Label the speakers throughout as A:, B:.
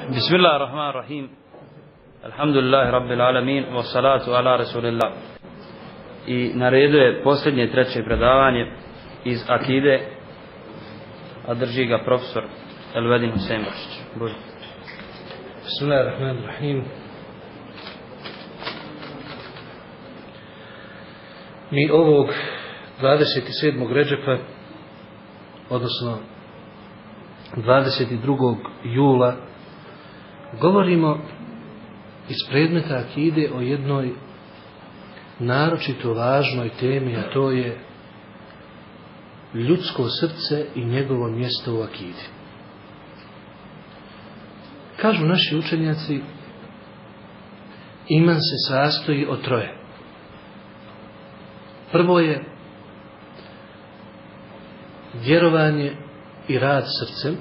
A: Bismillahirrahmanirrahim. Alhamdulillahi rabbil alamin, wassalatu ala rasulillah. I na redu je posljednje, treće predavanje iz akide, a drži ga profesor Elvedin Husein Bašić.
B: Bismillahirrahmanirrahim. Mi ovog 27. Redžepa, odnosno 22. jula, govorimo iz predmeta akide o jednoj naročito važnoj temi, a to je ljudsko srce i njegovo mjesto u akidi. Kažu naši učenjaci, iman se sastoji od troje. Prvo je vjerovanje i rad srcem,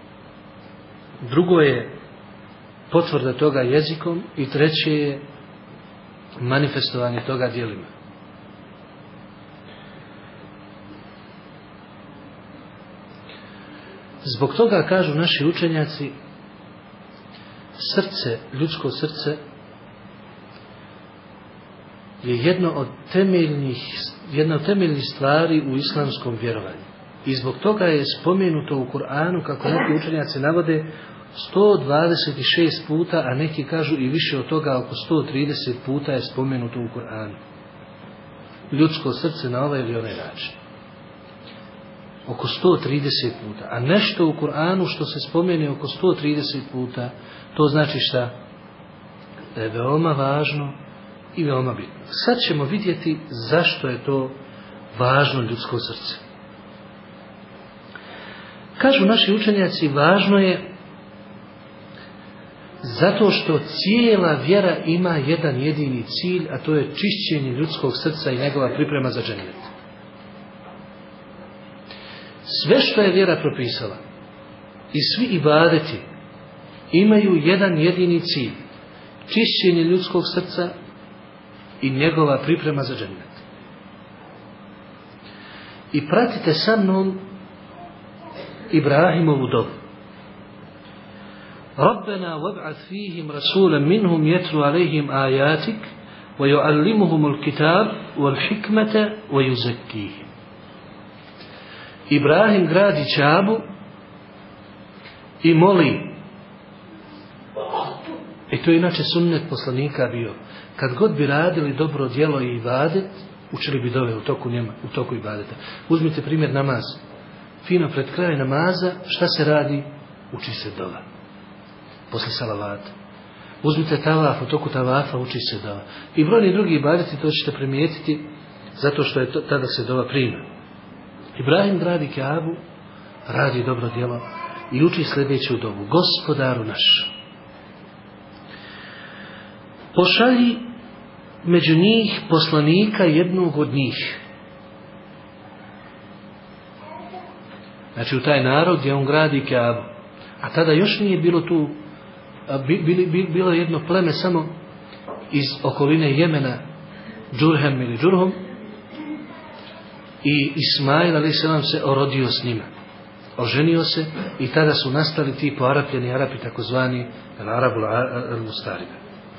B: drugo je potvrda toga jezikom i treće je manifestovanje toga djelima. Zbog toga, kažu naši učenjaci, srce, ljudsko srce je jedna od temeljnih stvari u islamskom vjerovanju. I zbog toga je spomenuto u Kur'anu, kako neki učenjaci navode, 126 puta, a neki kažu i više od toga, oko 130 puta je spomenuto u Kur'anu. Ljudsko srce na ovaj ili onaj način. Oko 130 puta. A nešto u Kur'anu što se spomene oko 130 puta, to znači šta? Da je veoma važno i veoma bitno. Sad ćemo vidjeti zašto je to važno ljudsko srce. Kažu naši učenjaci, važno je zato što cijela vjera ima jedan jedini cilj, a to je čišćenje ljudskog srca i njegova priprema za džennet. Sve što je vjera propisala i svi ibadeti imaju jedan jedini cilj, čišćenje ljudskog srca i njegova priprema za džennet. I pratite sa mnom Ibrahimovu dovu. Rabbena wab'ath fihim rasulan minhum yatlu alayhim ayatik wa yu'allimuhum al-kitab wal-hikmata wa yuzakkihim. Ibrahim gradi Kaabu i moli. I to je inače sunnet poslanika bio. Kad god bi radili dobro djelo i ibadet, učili bi dove u toku ibadeta. Uzmite primjer namaz. Fino pred kraj namaza, šta se radi? Uči se dova. Posle salavata. Uzmite tavaf, u toku tavafa uči se dova. I brojni drugi ibadeti, to ćete primijetiti, zato što je tada se dova prima. Ibrahim gradi Kaabu, radi dobro djelo i uči sljedeću dovu. Gospodaru naš, pošalji među njih poslanika jednog od njih. Znači u taj narod gdje on gradi Kaabu. A tada još nije bilo tu, bilo jedno pleme samo iz okoline Jemena, Džurhem ili Džurhom, i Ismail a.s. se orodio s njima. Oženio se i tada su nastali ti poarapljeni Arapi, takozvani Arabul al-Mustaribe.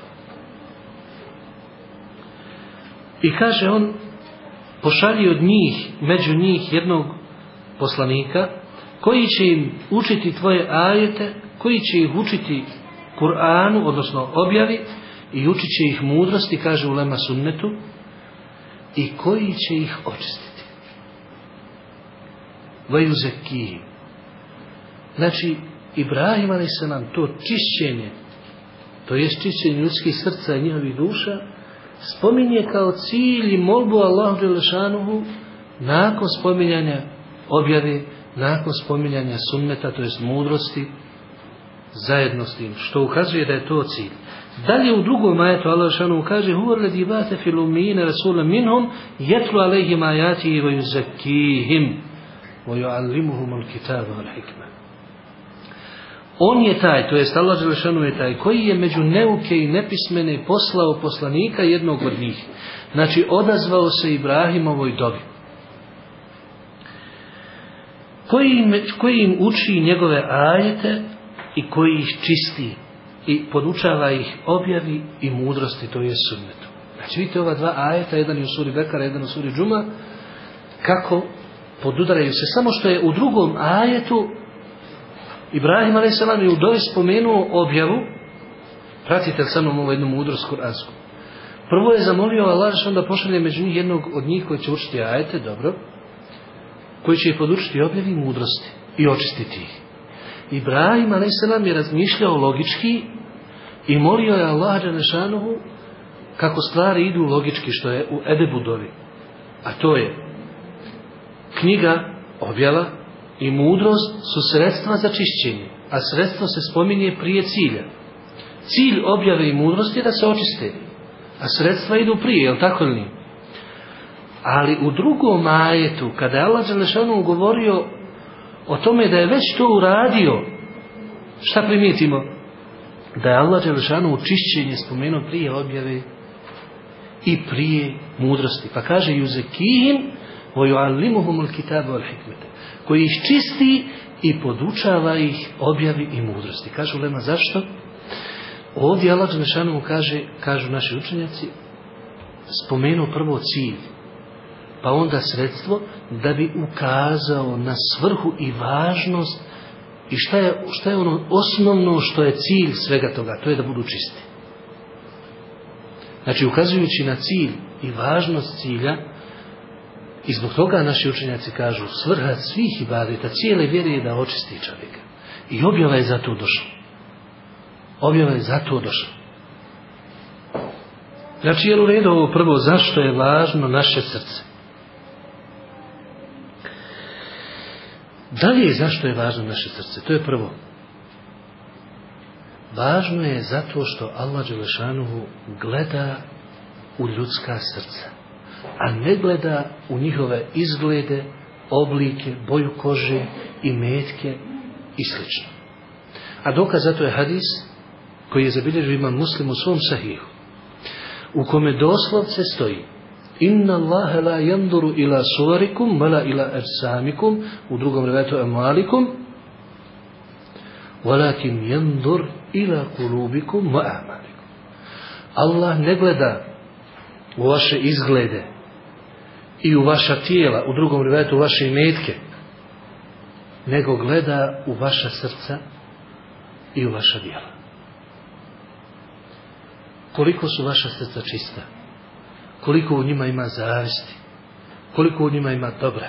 B: I kaže on, pošalji od njih, među njih jednog poslanika, koji će im učiti tvoje ajete, koji će ih učiti Kur'anu, odnosno objavi, i učit će ih mudrosti, kaže ulema sunnetu, i koji će ih očistiti. Vajuzekijim. Znači, Ibrahim a.s. to čišćenje, to je čišćenje ljudskih srca i njihovih duša, spominje kao cilj i molbu Allahu dželešanuhu nakon spominjanja objave, nakon spominjanja sunneta, to jest mudrosti, zajedno s tim, što ukazuje da je to cilj. Dalje u drugom ajetu Allah dželešanuhu kaže: huwa alladhi ba'atha fil ummiyina rasulan minhum yatlu alayhim ayatihi wa yuzakkihim wa yu'allimuhum al-kitaba wal-hikma. On je taj, to jest Allah dželešanuhu je taj koji je među neuke i nepismene poslao poslanika jednog od njih. Znači odazvao se Ibrahimovoj dobi. Koji im uči njegove ajete i koji ih čisti i podučava ih objavi i mudrosti, to je sunnetu. Znači vidite ova dva ajeta, jedan je u suri Bekara, jedan u suri Džuma, kako podudaraju se. Samo što je u drugom ajetu Ibrahim a.s. je u dovi spomenuo objavu. Pratite sa mnom ovu jednu mudrost kuransku. Prvo je zamolio Allah da pošalje među njih jednog od njih koji će učiti ajete, dobro, koji će ih podučiti objavi i mudrosti i očistiti ih. Ibrahim a.s. je razmišljao logički i molio je Allah dželešanuhu kako stvari idu logički, što je u Edebu dovi. A to je knjiga, objava i mudrost su sredstva za čišćenje, a sredstvo se spominje prije cilja. Cilj objave i mudrosti je da se očiste, a sredstva idu prije, je li tako ili nije? Ali u drugom ajetu, kada je Allah dželešanu govorio o tome da je već to uradio, šta primijetimo? Da je Allah dželešanu čišćenje spomenuo prije objave i prije mudrosti. Pa kaže yuzekihim wa yuallimuhumul kitaba wal hikmete, koji ih čisti i podučava ih objavi i mudrosti. Kažu ulema zašto? Ovdje Allah dželešanu kažu naši učenjaci, spomenuo prvo cilj, pa onda sredstvo, da bi ukazao na svrhu i važnost i šta je ono osnovno što je cilj svega toga, to je da budu čisti. Znači ukazujući na cilj i važnost cilja, i zbog toga naši učenjaci kažu svrha svih ibadeta, cijele vjere je da očisti čovjeka. I objava je zato došla. Objava je zato došla. Znači je u redu ovo prvo, zašto je važno naše srce? Dalje, zašto je važno naše srce? To je prvo. Važno je zato što Allah dželešanuhu gleda u ljudska srca, a ne gleda u njihove izglede, oblike, boju kože, imetke i sl. A dokaz za to je hadis koji je zabilježio Imam Muslim u svom sahihu, u kome doslovce stoji: Inna Allahe la yanduru ila suvarikum wala ila ajsamikum, u drugom rivajetu amalikum, walakin yandur ila kulubikum wa a'malikum. Allah ne gleda u vaše izglede i u vaša tijela, u drugom rivajetu u vaše imetke, nego gleda u vaša srca i u vaša djela. Koliko su vaša srca čista, koliko u njima ima zavisti, koliko u njima ima dobra,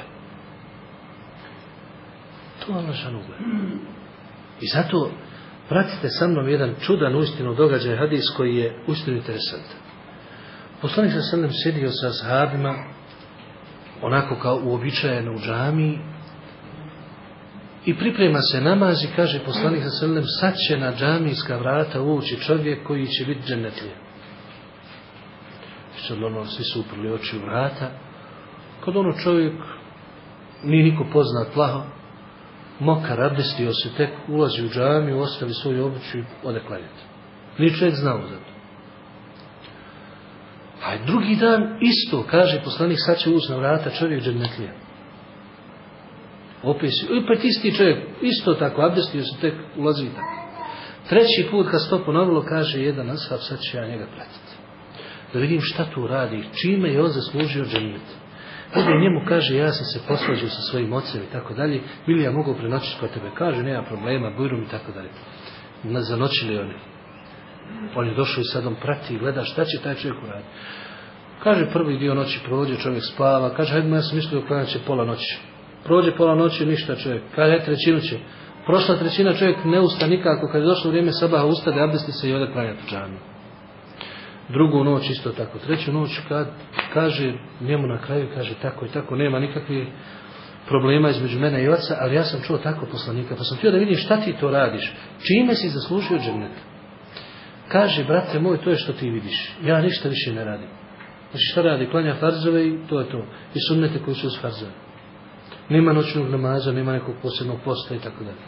B: to Allah šanu gleda. I zato pratite sa mnom jedan čudan uistinu događaj, hadis koji je uistinu interesantan. Poslanik sallallahu alejhi ve sellem sjedio sa ashabima onako kao uobičajeno u džamiji i priprema se namaz i kaže poslanik sallallahu alejhi ve sellem, sad će na džamijska vrata ući čovjek koji će biti džennetlija. Svi su uprli oči u vrata. Kad ono čovjek nije niko poznat, plaho, mokar, abdestio se, tek ulazi u džamiju, ostavi svoju obuću i ode klanjati. Nije čovjek znao za to. A drugi dan isto, kaže poslanik, sad će ući na vrata čovjek džennetlija. Opet isti čovjek, isto tako, abdestio se, tek ulazi i tako. Treći put kad se to ponovilo, kaže jedan ashab, sad ću ja njega pratiti. Da vidim šta tu radi, čime je on zaslužio džennet. Ovdje njemu kaže, ja sam se posvađao sa svojim ocem i tako dalje, bili ja mogu prenoćiti kod tebe, kaže, nema problema, bujrum i tako dalje. Zanoćili oni. On je došao i sad on prati i gleda šta će taj čovjek uraditi. Kaže, prvi dio noći prođe, čovjek spava, kaže, hajde, ja sam mislio klanjat će pola noći. Prođe pola noći, ništa čovjek, kaže, trećinu će. Prošla trećina, čovjek ne usta nikako, kad je došlo vrijeme sabaha, ustade, abdesti se i ode klanjati u džamiju. Drugu noć isto tako, treću noć kad kaže njemu na kraju, kaže tako i tako, nema nikakvih problema između mene i oca, ali ja sam čuo tako poslanika, pa sam htio da vidim šta ti to radiš, čime si zaslužio džennet. Kaže, brate moj, to je što ti vidiš, ja ništa više ne radim. Znači šta radi, klanja farzove i to je to, i sunnete koji su uz farzove. Nema noćnog namaza, nema nekog posebnog posta i tako dalje.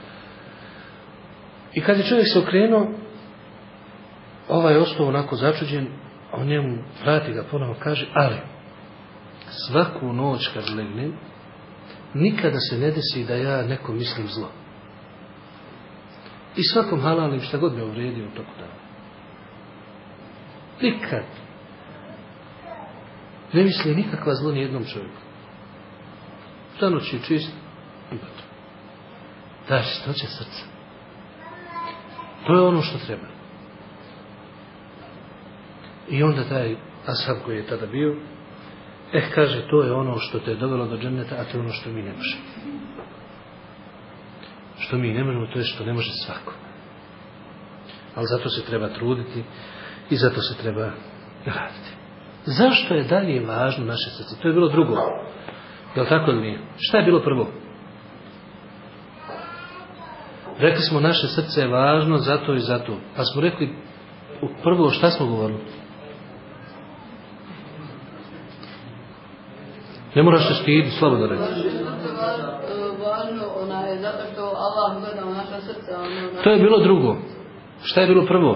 B: I kad je čovjek se okrenuo, ovaj je ostao onako začuđen, a on njemu vrati ga ponovo, kaže, ali svaku noć kad legnem, nikada se ne desi da ja nekom mislim zlo. i svakom halalim šta god me uvrijedio u toku dana. Nikad. Ne misli nikakva zlo ni jednom čovjeku. Ta noć je čist i gotovo. Ta čistoća srca. To je ono što treba. I onda taj ashab koji je tada bio, kaže, to je ono što te je dovelo do dženneta, a to je ono što mi ne možemo. Što mi ne možemo, to je što ne može svako. Ali zato se treba truditi i zato se treba raditi. Zašto je dalje važno naše srce? To je bilo drugo. Je li tako ili nije? Šta je bilo prvo? Rekli smo naše srce je važno zato i zato. Pa smo rekli prvo šta smo govorili? Ne moraš se stiditi, slobodno reći.
C: Važno, zato što Allah gleda u naša srca.
B: To je bilo drugo. Šta je bilo prvo?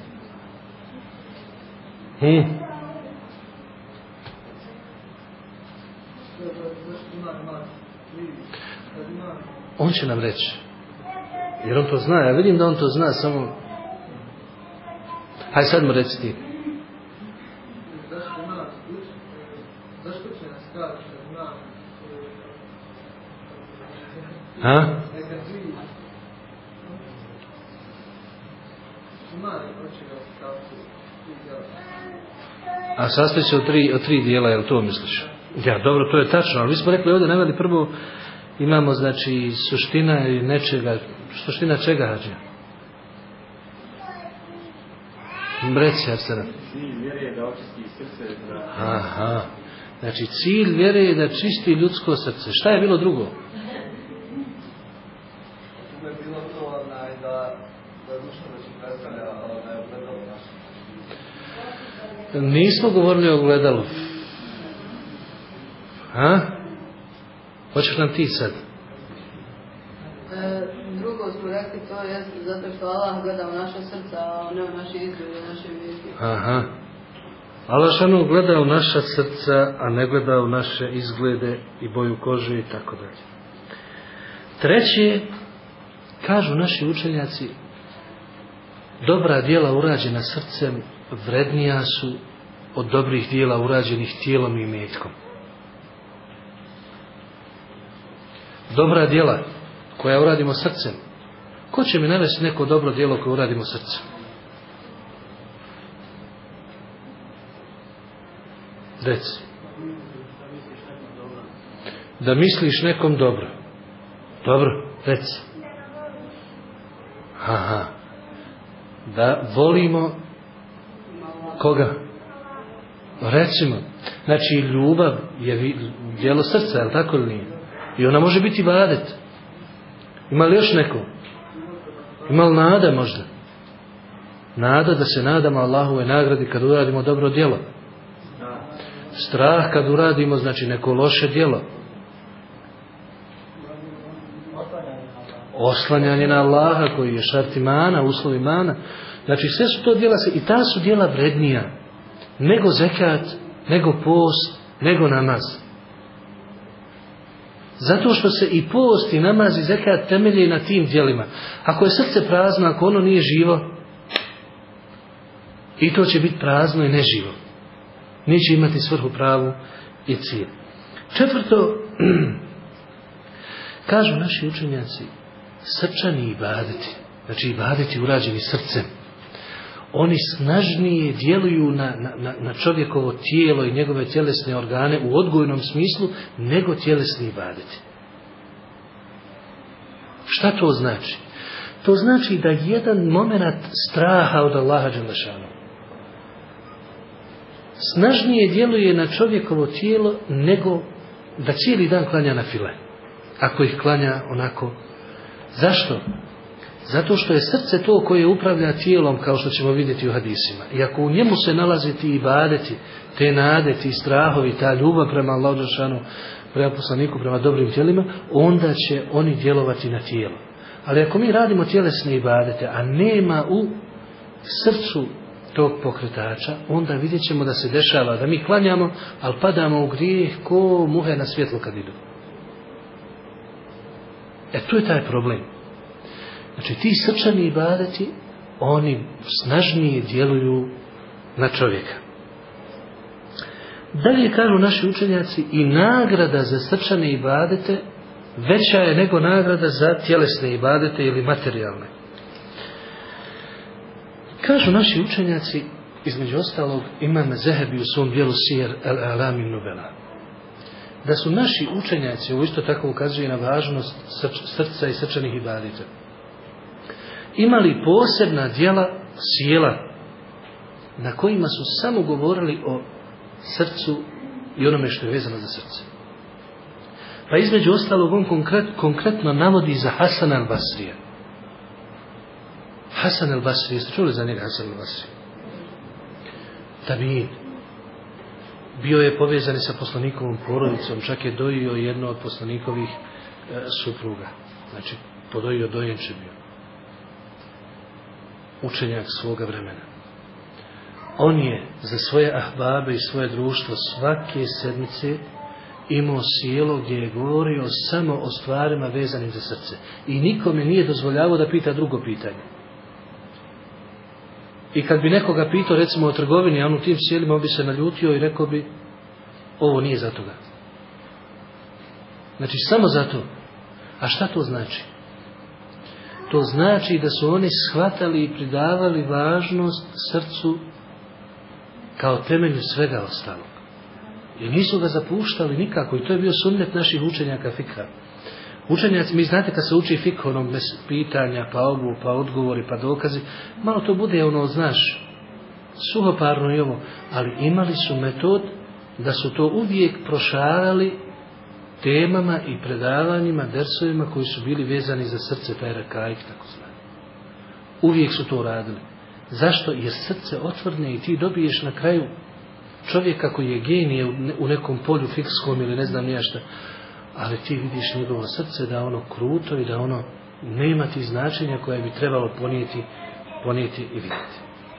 B: On će nam reći. Jer on to zna. Ja vidim da on to zna, samo... Hajde sad mu reci ti.
D: Zašto će nas kaći da zna?
B: Ha?
D: Neka živi. Mali hoće ga kaći.
B: A sastoji se od tri dijela, jel to misliš? Ja, dobro, to je tačno, ali mi smo rekli ovdje naveli prvo, imamo znači suština nečega, suština čega hađe? Reci, Arsena.
E: Cilj vjere je da očisti srce.
B: Aha, znači cilj vjere je da čisti ljudsko srce. Šta je bilo drugo?
D: Tu je bilo to da duša da će predstavlja ogledalo naše.
B: Nismo govorili o ogledalu. Ha? Hoćeš nam ti sad?
C: Drugo smo rekli, to je zato što Allah gleda u naša srca, a ne u naše izglede, u naše misli.
B: Aha. Allah šanu gleda u naša srca, a ne gleda u naše izglede i boju kože i tako dalje. Treće, kažu naši učenjaci, dobra djela urađena srcem vrednija su od dobrih djela urađenih tijelom i imetkom. Dobra djela koja uradimo srcem. Ko će mi navesti neko dobro djelo koje uradimo srcem? Reci. Da misliš nekom dobro. Dobro, reci. Aha. Da volimo koga? Recimo. Znači ljubav je djelo srca, je li tako ili nije? I ona može biti ibadet. Ima li još neko? Ima li nada možda? Nada da se nadamo Allahove nagradi kad uradimo dobro djelo. Strah kad uradimo znači neko loše djelo. Oslanjanje na Allaha koji je šart imana, uslov imana. Znači sve su to djela i ta su djela vrednija nego zekat, nego post, nego namaz. Zato što se i post i namaz i zekat temelje na tim djelima. Ako je srce prazno, ako ono nije živo, i to će biti prazno i neživo. Neće imati svrhu pravu i cilj. Četvrto, kažu naši učenjaci, srčani ibadeti, znači ibadeti urađeni srcem, oni snažnije djeluju na čovjekovo tijelo i njegove tjelesne organe u odgojnom smislu nego tjelesni ibadeti. Šta to znači? To znači da jedan moment straha od Allaha dželešanu snažnije djeluje na čovjekovo tijelo nego da cijeli dan klanja na file. Ako ih klanja onako. Zašto? Zato što je srce to koje upravlja tijelom, kao što ćemo vidjeti u hadisima. I ako u njemu se nalazi ti ibadeti, te nade, ti strahovi, ta ljubav prema Allahu dželešanu, prema poslaniku, prema dobrim tijelima, onda će oni djelovati na tijelo. Ali ako mi radimo tjelesne ibadete, a nema u srcu tog pokretača, onda vidjet ćemo da se dešava da mi klanjamo, ali padamo u grijeh ko muhe na svjetlo kad idu. Tu je taj problem. Znači ti srčani ibadeti, oni snažnije djeluju na čovjeka. Dalje kažu naši učenjaci, i nagrada za srčane ibadete veća je nego nagrada za tjelesne ibadete ili materijalne. Kažu naši učenjaci, između ostalog Imam Zehebi u svom dijelu Sijer al-A'lam Nubela, da su naši učenjaci, ovo isto tako ukazuje na važnost srca i srčanih ibadeta, imali posebna djela sjela na kojima su samo govorili o srcu i onome što je vezano za srce. Pa između ostalog on konkretno navodi za Hasan al-Basrija. Hasan al-Basri, jeste čuli za njega Hasan al-Basri? Tabin. Bio je povezan sa poslanikovom porodicom, čak je dojio jedno od poslanikovih supruga. Znači, podojio dojenče bio. Učenjak svoga vremena. On je za svoje ahbabe i svoje društvo svake sedmice imao sjelo gdje je govorio samo o stvarima vezanim za srce. I nikome nije dozvoljavao da pita drugo pitanje. I kad bi nekoga pitao recimo o trgovini, a on u tim sjelima bi se naljutio i rekao bi, ovo nije za toga. Znači samo za to. A šta to znači? To znači da su oni shvatali i pridavali važnost srcu kao temelju svega ostalog. I nisu ga zapuštali nikako. I to je bio sunnet naših učenjaka fikha. Učenjaci, mi znate kad se uči fikh, ono bez pitanja, pa obu, pa odgovori, pa dokazi, malo to bude ono, znaš, suhoparno i ovo, ali imali su metod da su to uvijek prošarali temama i predavanjima, dersovima koji su bili vezani za srce, taj rakaik, tako znamo. Uvijek su to radili. Zašto? Jer srce otvrne i ti dobiješ na kraju čovjeka koji je genije u nekom polju fikskom ili ne znam nija šta, ali ti vidiš njegovo srce da ono kruto i da ono nema ti značenja koje bi trebalo ponijeti i vidjeti.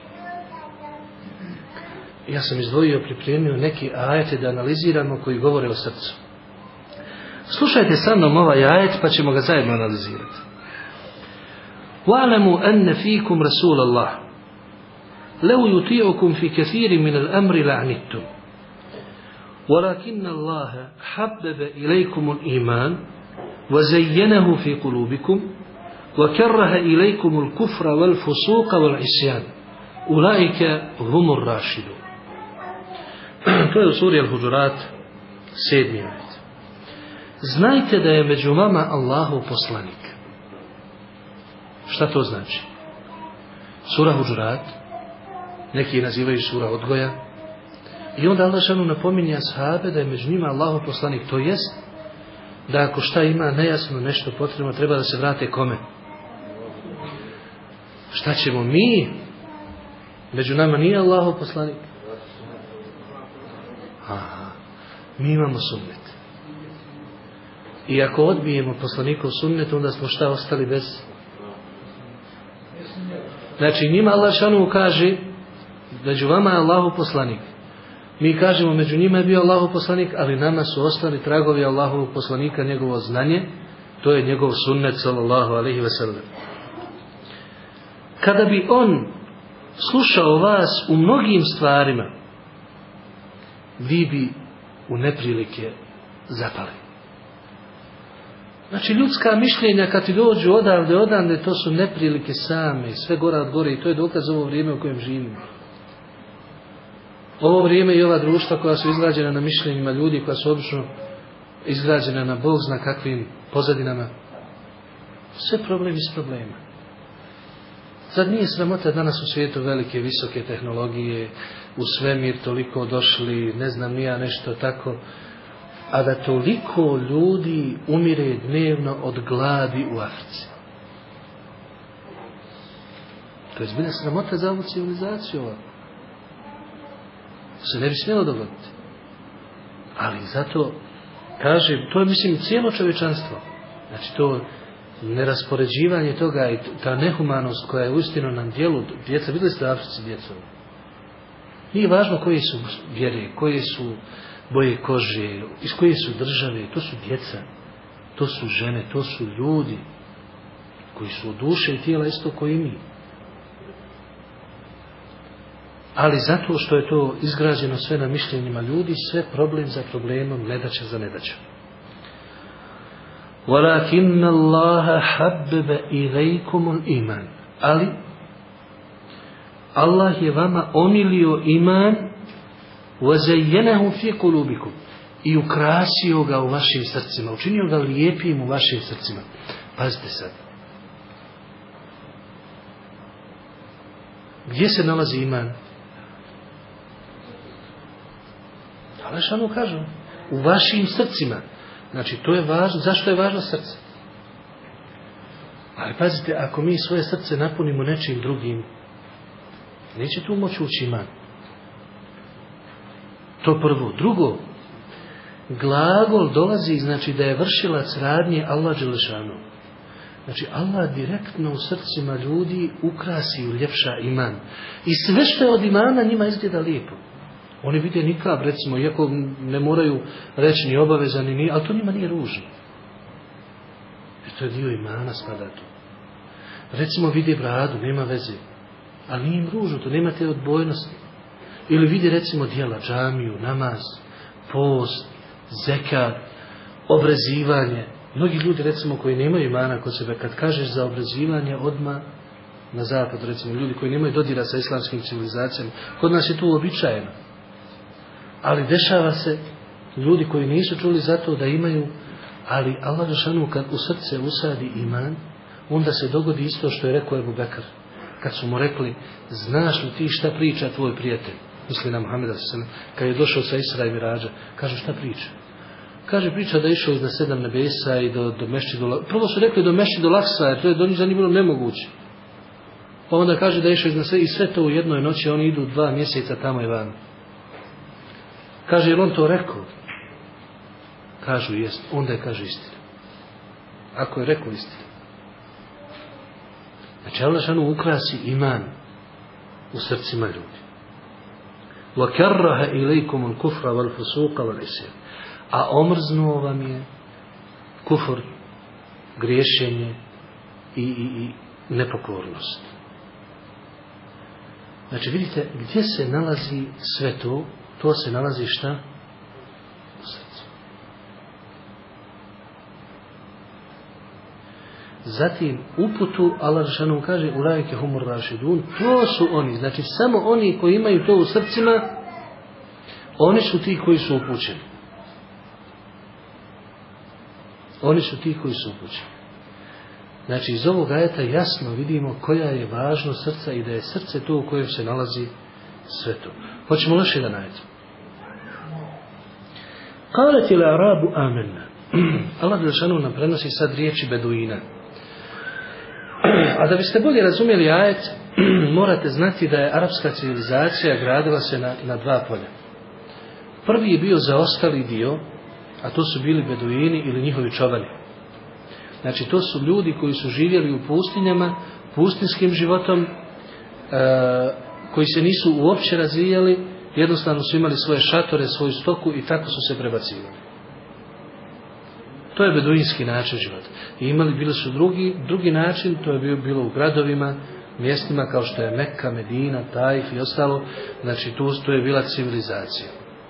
B: Ja sam izdvojio, pripremio neki ajete da analiziramo koji govore o srcu. Slušajte sa mnom ovaj ajet pa ćemo ga zajedno analizirati. وَعْلَمُوا أَنَّ فِيكُمْ رَسُولَ اللَّهِ لَوْ يُطِيعُكُمْ فِي كَثِيرٍ مِنَ الْأَمْرِ لَعْنِتُّمْ وَلَكِنَّ اللَّهَ حَبَّبَ إِلَيْكُمُ الْإِيمَانَ وَزَيَّنَهُ فِي قُلُوبِكُمْ وَكَرَّهَ إِلَيْكُمُ الْكُفْرَ وَالْفُسُوقَ وَالْعِصْيَانَ أُولَئِكَ هُمُ الرَّاشِدُونَ. To je u suri Al-Huđurat 7. ajet. Znajte da je među vama Allahov poslanik. Šta to znači? Sura Huđurat, neki nazivaju sura odgoja, i onda Allah šanu napominje ashabe da je među njima Allahov poslanik, to jest da ako šta ima nejasno, nešto potrebno, treba da se vrate kome? Šta ćemo mi? Među nama nije Allahov poslanik. Aha, mi imamo sunnet. I ako odbijemo poslanikov sunnet, onda smo šta ostali bez? Znači njima Allah šanu kaže među vama je Allahov poslanik. Mi kažemo među njima je bio Allahov poslanik, ali nama su ostali tragovi Allahovog poslanika, njegovo znanje, to je njegov sunnet sallallahu alejhi ve sellem. Kada bi on slušao vas u mnogim stvarima, vi bi u neprilike zapali. Znači ljudska mišljenja kad ti dođu odavde, to su neprilike same, sve gora od gore, i to je dokaz ovo vrijeme u kojem živimo. Ovo vrijeme i ova društva koja su izgrađena na mišljenjima ljudi, koja su obično izgrađena na Bog zna kakvim pozadinama, sve problemi s problema. Zar nije sramota danas u svijetu velike, visoke tehnologije, u svemir toliko došli, ne znam nija nešto tako, a da toliko ljudi umire dnevno od gladi u Africi. To je zbilja sramota za ovu civilizaciju. To se ne bi smjelo dogoditi. Ali zato, kaže, to je mislim cijelo čovječanstvo. Znači to neraspoređivanje toga i ta nehumanost koja je uistinu nam djelu, djeca, vidjeli ste u Africi djecu? Nije važno koje su vjere, koje su boje kože, iz koje su države, to su djeca, to su žene, to su ljudi. koji su od duše i tijela isto koji mi. Ali zato što je to izgrađeno sve na mišljenjima ljudi, sve problem za problemom, nedaća za nedaćom. وَلَكِنَّ اللَّهَ حَبَّبَ إِلَيْكُمُ الْإِيمَانِ. Ali Allah je vama omilio iman وَزَيَّنَهُ فِي قُلُوبِكُمْ i ukrasio ga u vašim srcima, učinio ga lijepim u vašim srcima. Pazite sad. Gdje se nalazi iman? Alešanu kažu, u vašim srcima. Znači, to je važno. Zašto je važno srce? Ali pazite, ako mi svoje srce napunimo nečim drugim, neće tu moći ući iman. To prvo. Drugo, glagol dolazi, znači da je vršilac radnje Allah dželešanu. Znači, Allah direktno u srcima ljudi ukrasi i uljepša iman. I sve što je od imana njima izgleda lijepo. Oni vide nikab, recimo, iako ne moraju reći ni obavezani, ni, ali to njima nije ružno. Jer to je dio imana, spada tu. Recimo, vide bradu, nema veze. Ali nije im ružno, to nema te odbojnosti. Ili vidi, recimo, djela, džamiju, namaz, post, zekat, obrezivanje. Mnogi ljudi, recimo, koji nemaju imana kod sebe, kad kažeš za obrezivanje, odmah na zapad, recimo, ljudi koji nemaju dodira sa islamskim civilizacijama, kod nas je to uobičajeno. Ali dešava se, ljudi koji nisu čuli za to da imaju, ali Allah dželešanu kad u srce usadi iman, onda se dogodi isto što je rekao Ebu Bekr. Kad su mu rekli, znaš li ti šta priča tvoj prijatelj? Misli na Muhameda kad je došao sa Isra i Mirađa. Kažu, šta priča? Kaže, priča da je išao iznad 7 nebesa i do Mešćidu. Prvo su rekli do Mešćidu Laksa, jer to je do njih za njih bilo nemoguće. Pa onda kaže da je išao iznad i sve to u jednoj noći, oni idu 2 mjeseca tamo i van. Kaže, je on to rekao? Kažu, jest. Onda je, kaže, istina. Ako je rekao istinu. Znači, Allah šanu ukrasi iman u srcima ljudi. وَكَرَّهَ إِلَيْكُمُ الْكُفْرَ وَالْفُسُوقَ وَالْإِسْيَانَ. A omrznuo vam je kufr, griješenje i nepokornost. Znači, vidite, gdje se nalazi sve to? To se nalazi šta? U srcu. Zatim, uputu, Allah dželešanu kaže, ulaike humur rašidun, to su oni, znači samo oni koji imaju to u srcima, oni su ti koji su upućeni. Oni su ti koji su upućeni. Znači, iz ovog ajeta jasno vidimo koja je važnost srca i da je srce to u kojem se nalazi sve to. Hoćemo još jedan ajet. Qalat il arabu amanna. Allah dželešanu nam prenosi sad riječi beduina. A da biste bolje razumjeli ajet, morate znati da je arapska civilizacija gradila se na 2 polja. Prvi je bio zaostali dio, a to su bili beduini ili njihovi čobani. Znači, to su ljudi koji su živjeli u pustinjama, pustinskim životom, koji se nisu uopće razvijali, jednostavno su imali svoje šatore, svoju stoku i tako su se prebacivali. To je beduinski način života. I bili su drugi način, to je bilo u gradovima, mjestima kao što je Mekka, Medina, Taif i ostalo. Znači, to je bila civilizacija.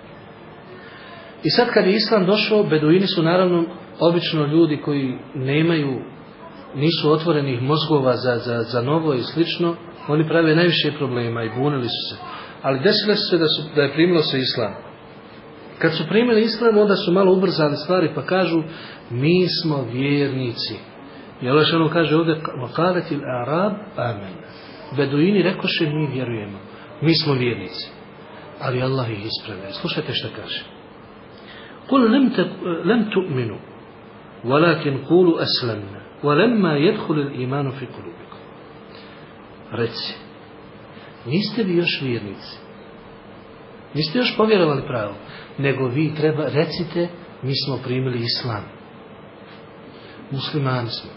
B: I sad kad je Islam došao, beduini su naravno obično ljudi koji nisu otvorenih mozgova za novo i slično, oni prave najviše problema i bunili su se. Ali desilo se da je primilo se Islam. Kad su primili Islam, onda su malo ubrzali stvari pa kažu, mi smo vjernici. I Allah što kaže ovdje, وَقَالَتِ الْأَعْرَابُ آمَنَ. Beduini rekoše, mi vjerujemo. Mi smo vjernici. Ali Allah ih ispravlja. Slušajte što kaže. قُلْ لَمْ تُؤْمِنُوا وَلَكِنْ قُولُوا أَسْلَمْنَا وَلَمَّا يَدْخُلِ الْإِيمَانُ فِي قُلُوبِكُمْ. Reci, niste vi još vjernici. Niste još povjerovali pravo, nego vi recite, mi smo primili Islam. Muslimani smo.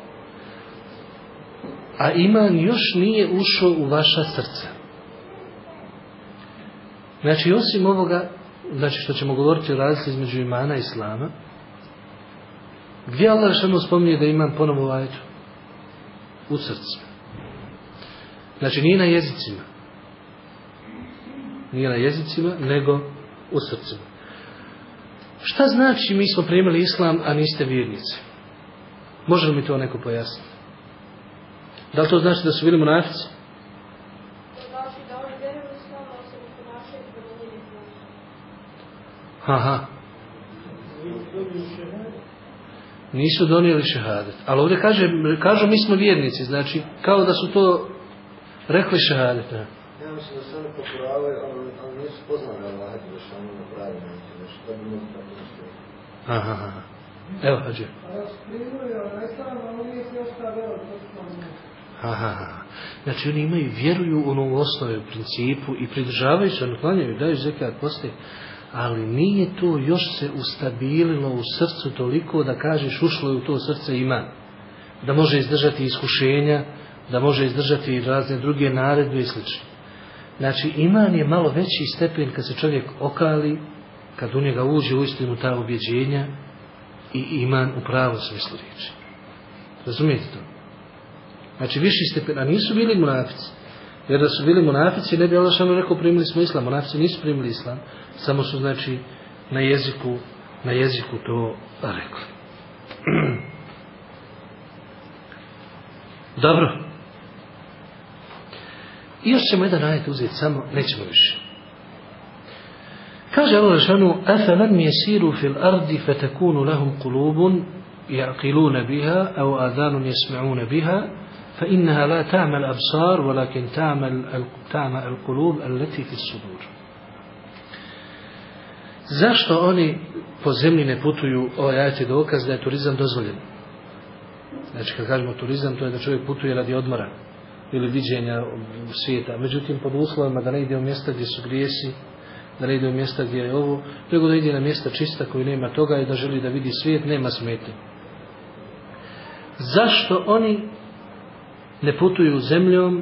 B: A iman još nije ušao u vaša srca. Znači, osim ovoga, znači što ćemo govoriti o razlici između imana i Islama, gdje Allah što spominje da iman ponovo u ajetu? u srcu. Znači nije na jezicima. Nije na jezicima, nego u srcima. Šta znači mi smo primili islam, a niste vjernici? Može li mi to neko pojasniti? Da li to znači da su bili munafici?
F: To znači da oni vjeruju u islam, ali se ne ponašaju prema njeni put.
B: Aha. Nisu donijeli šehadet. Ali ovdje kažu mi smo vjernici, znači kao da su to rekli šehadet.
D: Ja mislim da se oni pokoravaju, ali nisu poznali Allah, da što oni napravili nešto, da bi mogu tako nešto.
B: Aha. Evo, hađe. Znači oni imaju, vjeruju u onom osnovu, u principu i pridržavaju se, naklanjaju, daju zekat, postoji. Ali nije to još se ustabililo u srcu toliko da kažeš ušlo je u to srce iman. Da može izdržati iskušenja, da može izdržati razne druge naredbe i sl. Znači iman je malo veći stepen kad se čovjek okali, kad u njega uđe uistinu ta ubjeđenja i iman u pravom smislu riječi. Razumijete to? Znači viši stepen, a nisu bili munafici. Jer da su bili munafici, ne bi Allah šano rekao primili smo islam. Munafici nisu primili islam, samo su znači na jeziku to rekli. Dobro. I još ćemo jedan ajet uzeti samo, nećemo više. Kaže Allah šano: "Afalam yasiru fil ardi fatakunu lahum qulubun yaqiluna biha aw adhanun yasma'una biha." فإنها لا تعمى الأبصار ولكن تعمى القلوب التي في الصدور. Zašto oni po zemlji ne putuju? Ovaj ajet je dokaz da je turizam dozvoljen. Znači kad kažemo turizam, to je da čovjek putuje radi odmora ili viđenja svijeta. Međutim, pod uslovima da ne ide u mjesta gdje su grijesi, da ne ide u mjesta gdje je ovo, nego da ide na mjesta čista koji nema toga i da želi da vidi svijet, nema smetnje. Zašto oni ne putuju zemljom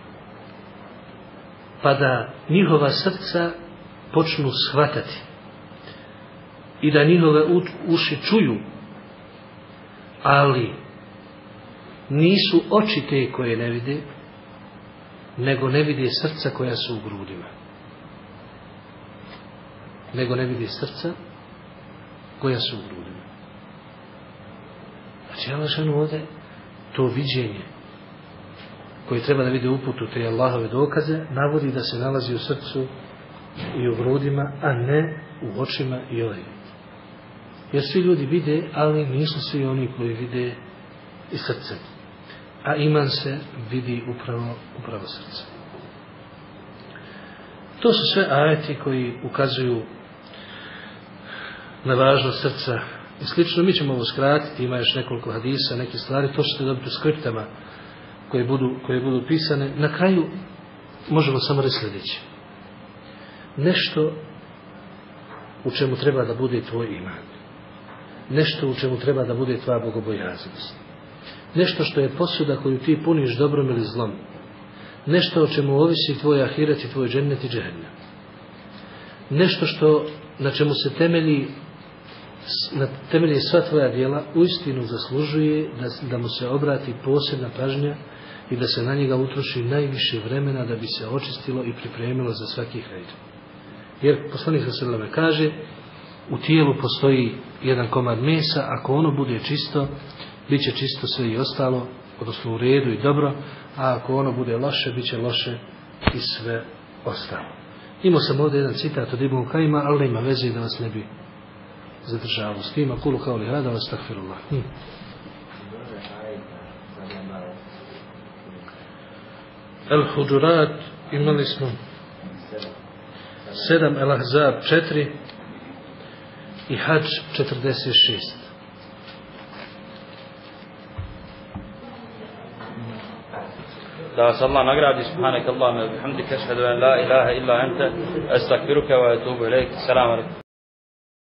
B: pa da njihova srca počnu shvatati i da njihove uši čuju, ali nisu oči te koje ne vide, nego ne vide srca koja su u grudima. Nego ne vide srca koja su u grudima. Znači, Allah šanu ovdje to viđenje koji treba da vidi uputu te Allahove dokaze, navodi da se nalazi u srcu i u grudima, a ne u očima i očima. Jer svi ljudi vide, ali nisu svi oni koji vide i srce. A iman se vidi upravo srce. To su sve ajeti koji ukazuju na važnost srca i slično. Mi ćemo ovo skratiti, ima još nekoliko hadisa, neke stvari, to ćete dobiti u skriptama koje budu pisane. Na kraju možemo samo reći sljedeće. Nešto u čemu treba da bude tvoj iman. Nešto u čemu treba da bude tvoja bogobojaznost. Nešto što je posuda koju ti puniš dobrom ili zlom. Nešto o čemu ovisi tvoj ahiret i tvoj džennet i džehennem. Nešto na čemu se temelji sva tvoja djela, uistinu zaslužuje da mu se obrati posebna pažnja i da se na njega utroši najviše vremena da bi se očistilo i pripremilo za svaki hajr. Jer poslanik sallallahu alejhi ve sellem kaže: u tijelu postoji jedan komad mesa, ako ono bude čisto, bit će čisto sve i ostalo, odnosno u redu i dobro, a ako ono bude loše, bit će loše i sve ostalo. Imao sam ovdje jedan citat od Ibn Kajima, ali ima veze da vas ne bi zadržavao s tim. Kulu kao li hada, vas takfirullah. El-Huđurat imali smo 7, El-Ahzab 4 i Hadž 46.
A: Da vas Allah nagradi, subhanak Allahumma wa bihamdika, ashhadu an la ilaha illa anta, astaghfiruka wa atubu ilaik. Selam alejkum.